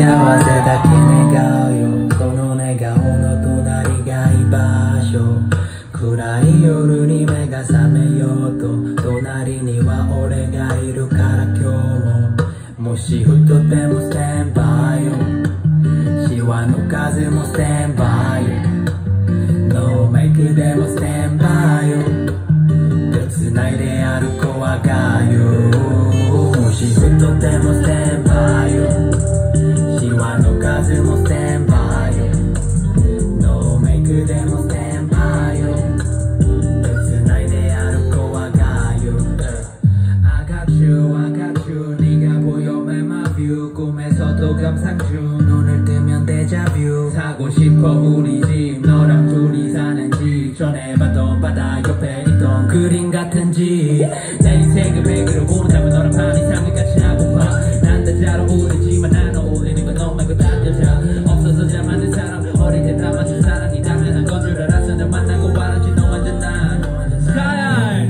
せだけ願うよ。この笑顔の隣が居場所。暗い夜に目が覚めようと、隣には俺がいるから今日も。もしふとでもステンバイよ。シワの風もステンバイよ。ノーメイクでもステンバイよ。手繋いで歩こう我がよ。もしふとでもステンバイよ。シワの風もステンバイよ。ノーメイクでもステンバイよ。手繋いで歩こう我がよ。I got you, I got you. 네가 보여면 my view. 꿈에서도 감상 중. 눈을 뜨면 데자뷰. 사고 싶어 우리 집. 너랑 둘이 사는 집. 전에 봤던 바다 옆에 있던 그림 같은 집. 내 인생을 백으로 보내자면 너랑 반 이상을 같이 하고파. 난 다 잘 어울리지만 난 어울리는 건 너 말고 딴 여자. 없어서 잘 맞는 사람. 어릴 때 다 맞춘 사랑이 당연한 건 줄 알았어. 날 만나고 말하지 너 완전 난 Sky.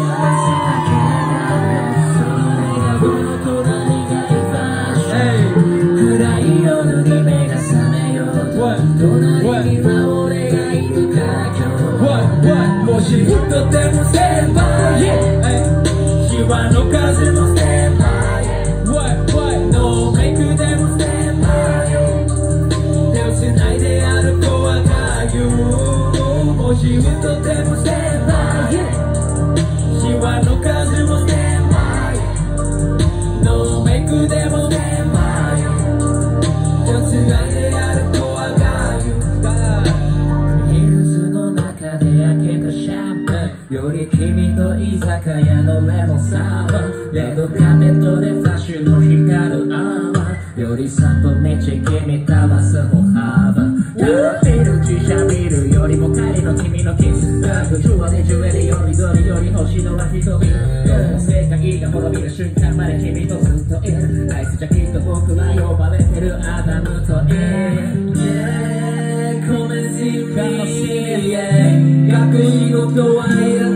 暗い夜に目が覚めようと、隣には俺がいるから今日もしふとでもステンバイ、シワの風もステンバイ、ノーメイクでもステンバイ、手を繋いで歩こう我がよ。もしふとでもステンバイ、シワの風もステンバイ、ノーメイクでもステンバイ、より君と居酒屋のレモンサワー、レッドカーペットでフラッシュの光る泡より散歩道君交わす歩幅、ビル自社ビルよりも帰りの君のキスバッグ、ジュワでジュエリーよりどりより星のは瞳、どうも世界が滅びる瞬間まで君とずっといる、あいつじゃきっと僕は呼ばれてるアダムとイブ、Come and see me、学院のドア